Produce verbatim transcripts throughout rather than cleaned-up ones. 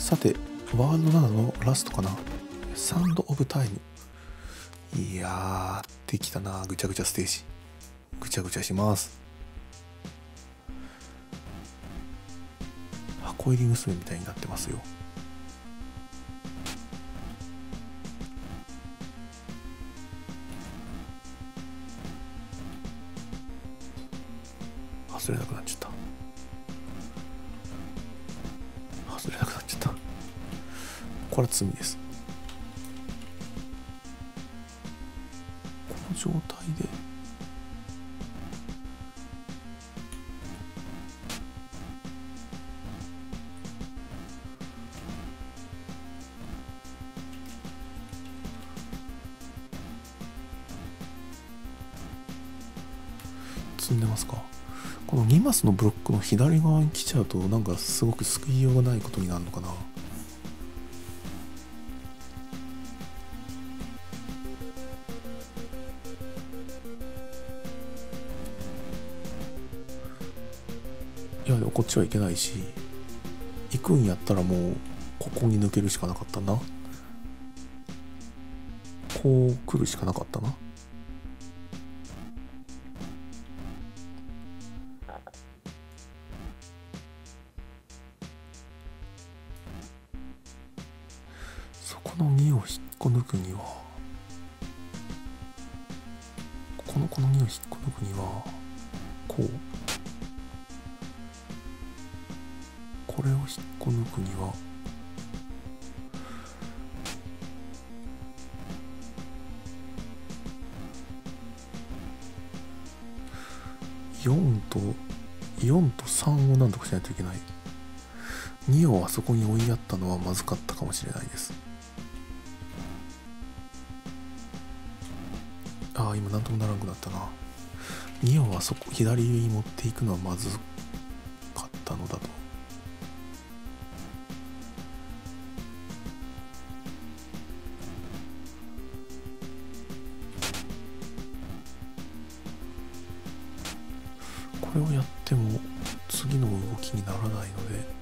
さてワールドななのラストかな。サンドオブタイム。いやーできたな。ぐちゃぐちゃステージぐちゃぐちゃします。箱入り娘みたいになってますよ。外れなくなっちゃった外れなくなっちゃった。これは罪です。この状態で積んでますか。このにマスのブロックの左側に来ちゃうとなんかすごく救いようがないことになるのかな。いやでもこっちはいけないし、行くんやったらもうここに抜けるしかなかったな。こう来るしかなかったな。そこのにを引っこ抜くにはこのこのにを引っこ抜くにはこう、これを引っこ抜くにはよんとよんとさんを何とかしないといけない。にをあそこに追いやったのはまずかったかもしれないです。ああ今何ともならなくなったな。にをあそこ左に持っていくのはまずかったのだと。これをやっても次の動きにならないので、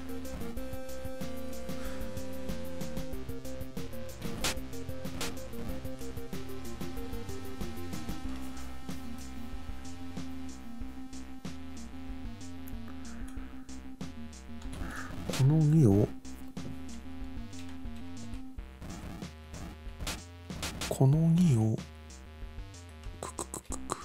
このにをこのにをククククク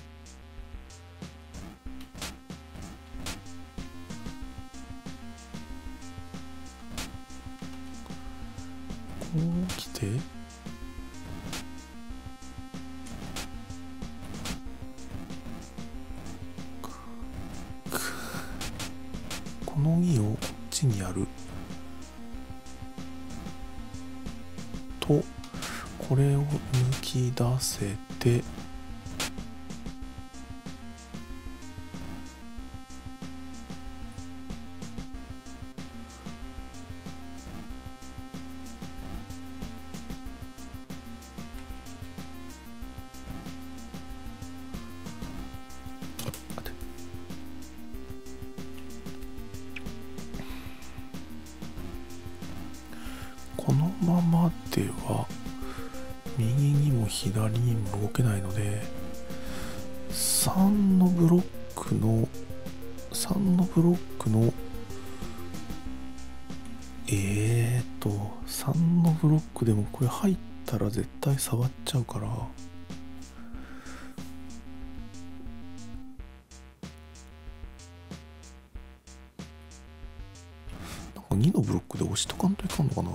こう来てこのにをこっちにやると、これを抜き出せてこのままでは右にも左にも動けないので、さんのブロックのさんのブロックのえーとさんのブロックでもこれ入ったら絶対触っちゃうから、なんかにのブロックで押しとかんといかんのかな。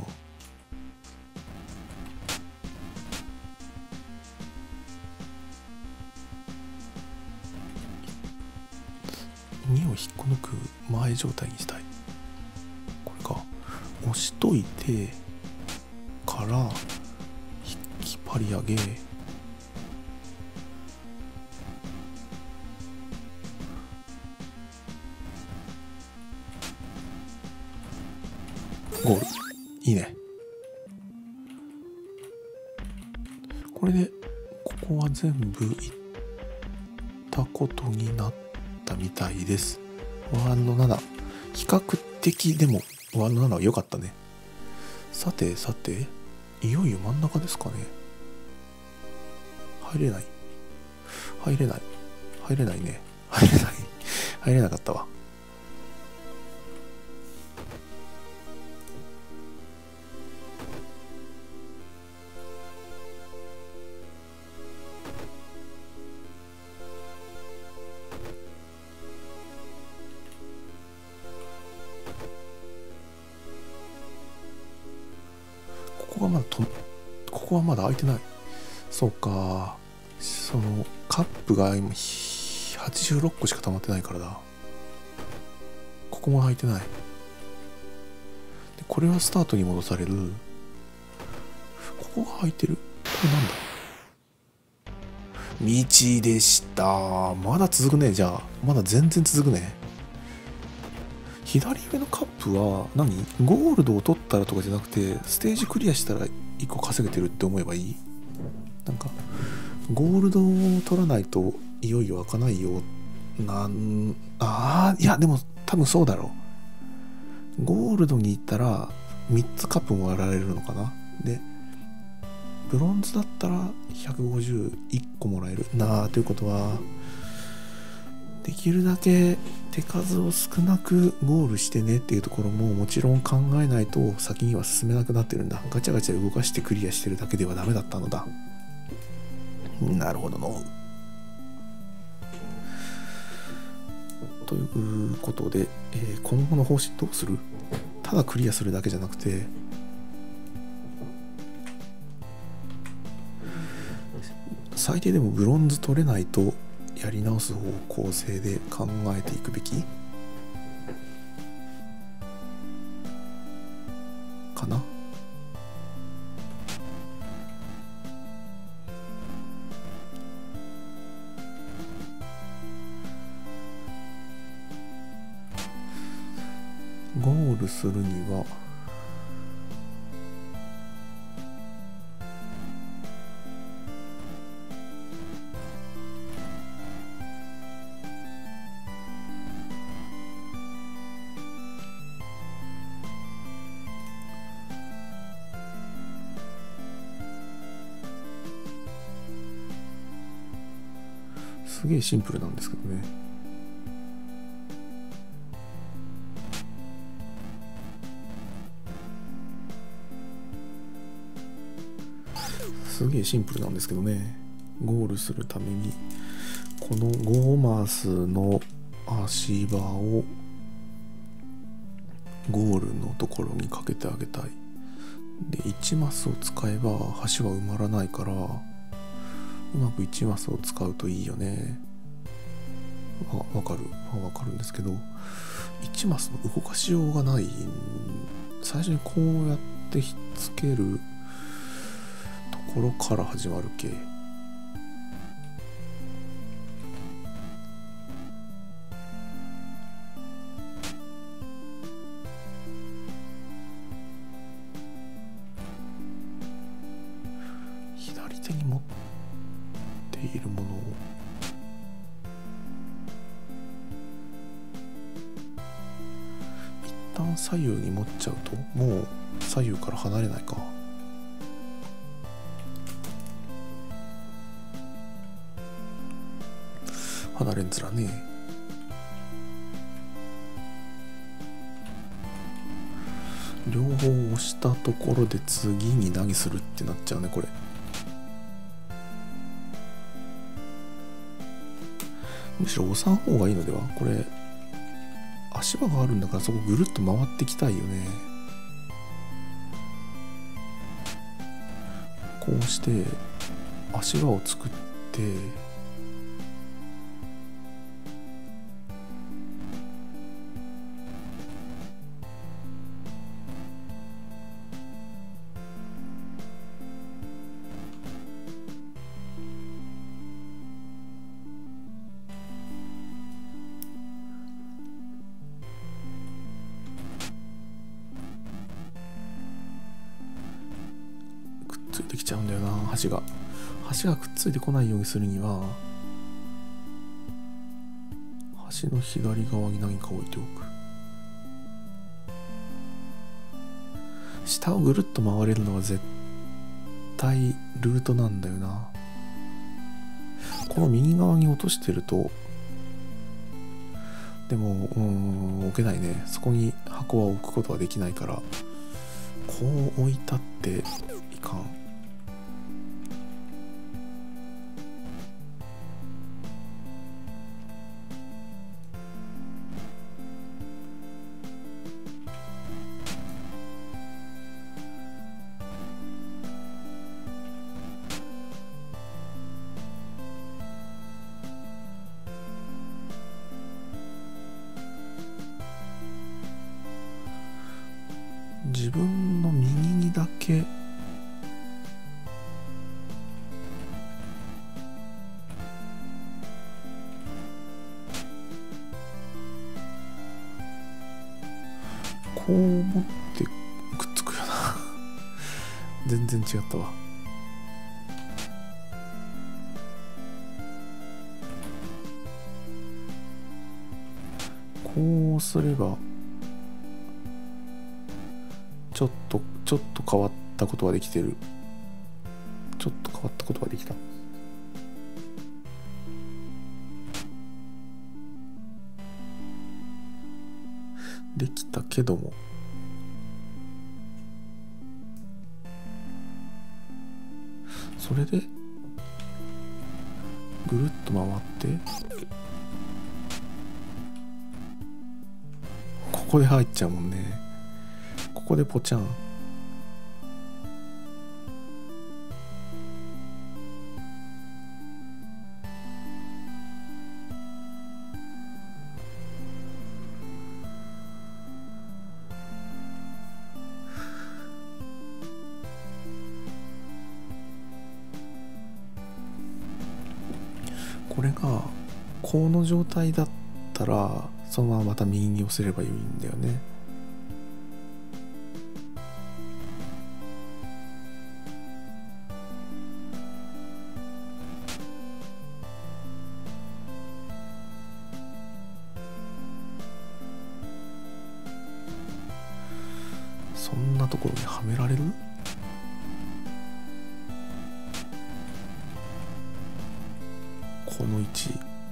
にを引っこ抜く前状態にしたい。これか押しといてから引っ張り上げ、ゴール。いいね。これでここは全部いったことになったみたいです。ワールドなな比較的でもわならよかったね。さてさて、いよいよ真ん中ですかね。入れない入れない入れないね入れない入れなかったわ。ここがまだとここはまだ開いてない。そうか、そのカップが今はちじゅうろっこしか溜まってないからだ。ここも開いてない。でこれはスタートに戻される。ここが開いてる。これなんだ。道でした。まだ続くね。じゃあまだ全然続くね。左上のカップは何、ゴールドを取ったらとかじゃなくて、ステージクリアしたらいっこ稼げてるって思えばいい。なんかゴールドを取らないといよいよ開かないよ。なんあーいやでも多分そうだろう。ゴールドに行ったらみっつカップもらえるのかな。でブロンズだったらひゃくごじゅういっこもらえるなあ。ということはできるだけ手数を少なくゴールしてねっていうところももちろん考えないと先には進めなくなってるんだ。ガチャガチャ動かしてクリアしてるだけではダメだったのだ。なるほどの。ということで、えー、今後の方針どうする？ただクリアするだけじゃなくて、最低でもブロンズ取れないとやり直す方向性で考えていくべきかな。ゴールするにはすげえシンプルなんですけどね。すげえシンプルなんですけどね。ゴールするためにこのごマスの足場をゴールのところにかけてあげたい。でいちマスを使えば橋は埋まらないから、うまくいちマスを使うといいよね。わわかるわかるんですけど、いちマスの動かしようがない。最初にこうやってひっつけるところから始まる系。左手に持っているものを一旦左右に持っちゃうともう左右から離れないか。離れんずらね。両方押したところで次に何するってなっちゃうねこれ。むしろ押さん方がいいのでは。これ足場があるんだからそこぐるっと回ってきたいよね。こうして足場を作ってついてきちゃうんだよな。橋が橋がくっついてこないようにするには橋の左側に何か置いておく。 下をぐるっと回れるのが絶対ルートなんだよな。この右側に落としてると、でもうーん置けないね。そこに箱は置くことはできないから、こう置いたっていかん。自分の右にだけこう持ってくっつくよな全然違ったわ。こうすればちょっとちょっと変わったことができてる。ちょっと変わったことができた。できたけども、それでぐるっと回ってここで入っちゃうもんね。ここでポチャン。これがこの状態だったらそのまままた右に寄せればいいんだよね。そんなところにはめられる？この位置。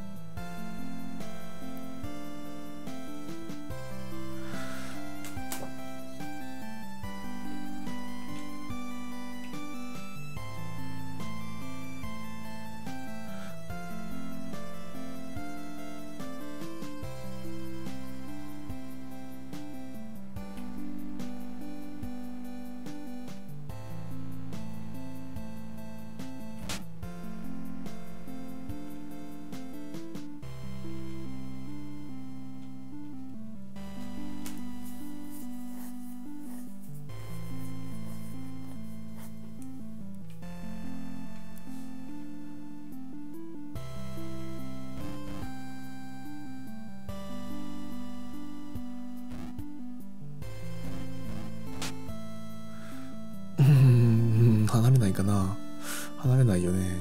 うーん、離れないかな。離れないよね。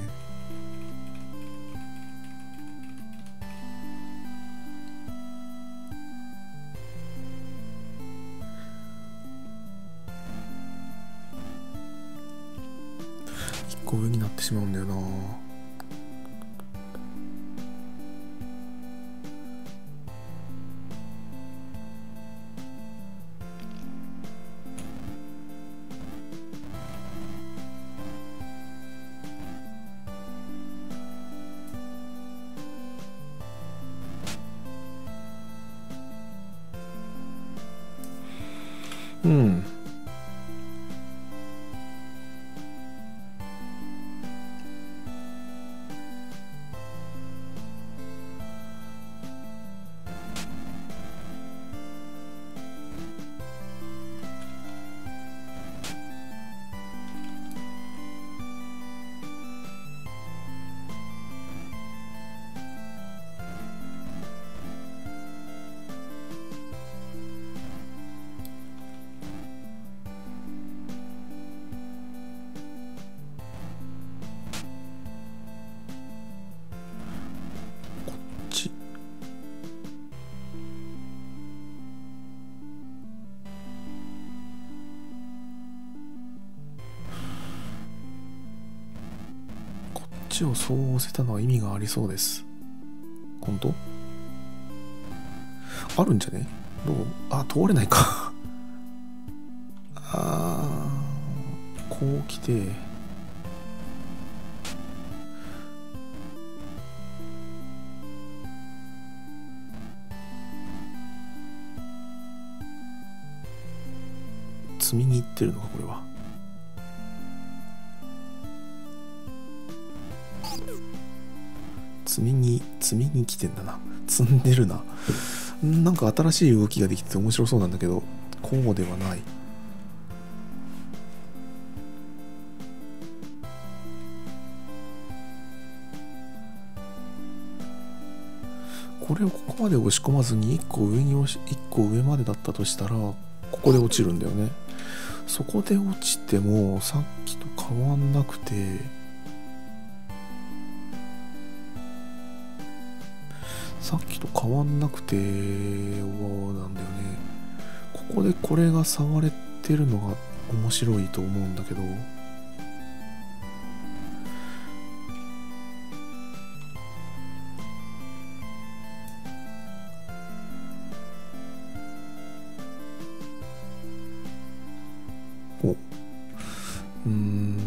一個上になってしまうんだよな。うん。 ちをそう押せたのは意味がありそうです。本当？あるんじゃね？どう？あ、通れないかあー、こう来て積みに行ってるのかこれは。積みに積みに来てんだな。積んでるな。なんか新しい動きができてて面白そうなんだけど、こうではない。これをここまで押し込まずにいっこ上に押しいっこ上までだったとしたら、ここで落ちるんだよね。そこで落ちてもさっきと変わんなくて、さっきと変わんなくてなんだよね。ここでこれが触れてるのが面白いと思うんだけど、おうーん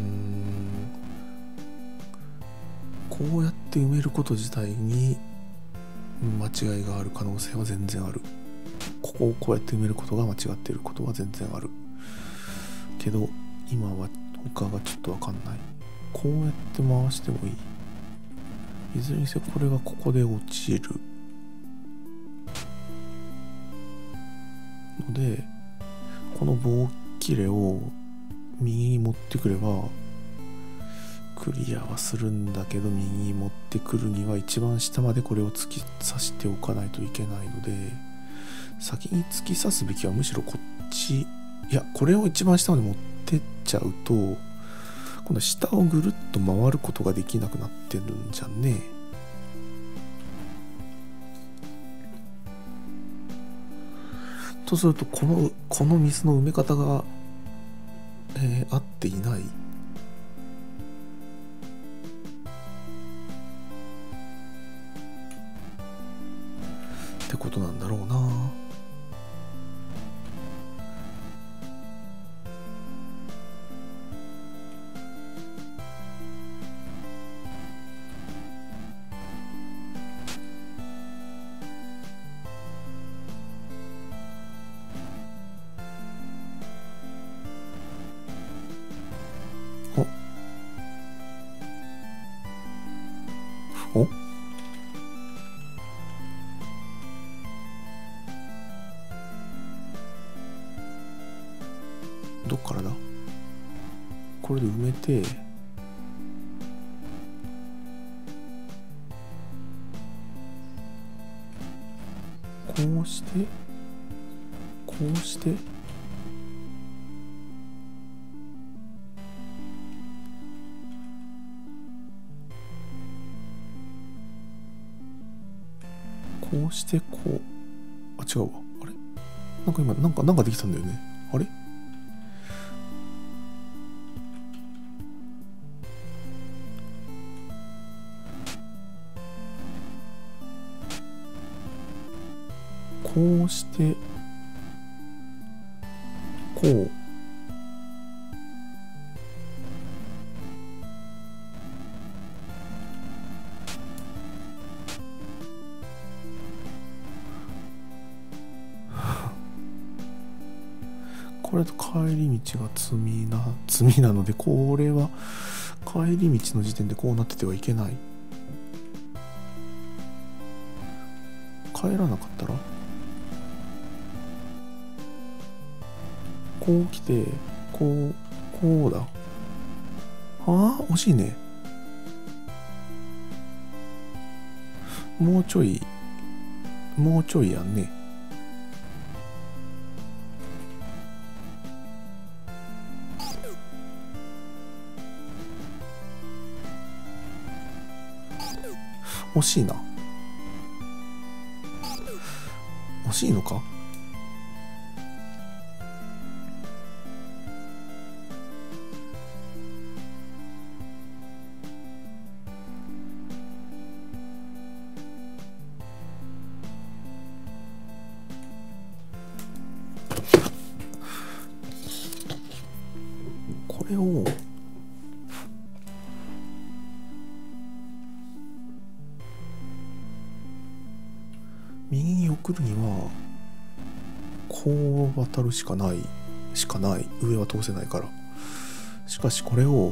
こうやって埋めること自体に間違いがある可能性は全然ある。ここをこうやって埋めることが間違っていることは全然あるけど、今は他がちょっと分かんない。こうやって回してもいい。いずれにせよこれがここで落ちるので、この棒切れを右に持ってくればクリアはするんだけど、右に持ってくるには一番下までこれを突き刺しておかないといけないので、先に突き刺すべきはむしろこっち。いや、これを一番下まで持ってっちゃうと今度下をぐるっと回ることができなくなってるんじゃねえ。とするとこのこの水の埋め方が、えー、合っていないってことなんだろうな。おおどっからだ。これで埋めて、こうしてこうしてこうしてこう、あ、違うわ。あれなんか今なんかなんかできたんだよね。あれこうしてこう、これと帰り道が積みな積みなので、これは帰り道の時点でこうなっててはいけない。帰らなかったらこう来てこうこうだ。ああ惜しいね。もうちょいもうちょいやんね。惜しいな。惜しいのか。 れを右に送るにはこう渡るしかないしかない上は通せないから。しかしこれを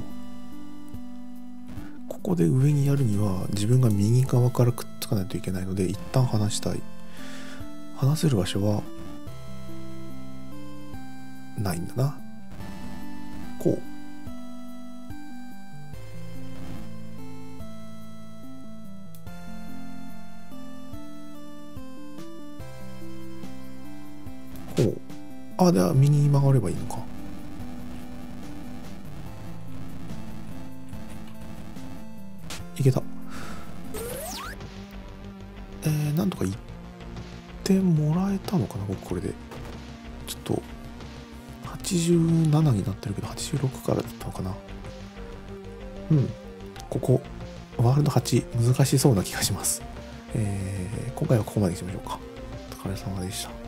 ここで上にやるには自分が右側からくっつかないといけないので、一旦離したい。離せる場所はないんだな。こうこうあ、では右に曲がればいいのか。いけた。えー、なんとかいってもらえたのかな。僕これでちょっとはちじゅうななになってるけどはちじゅうろくからだったのかな。うん、ここワールドはち難しそうな気がします。えー、今回はここまでにしましょうか。お疲れ様でした。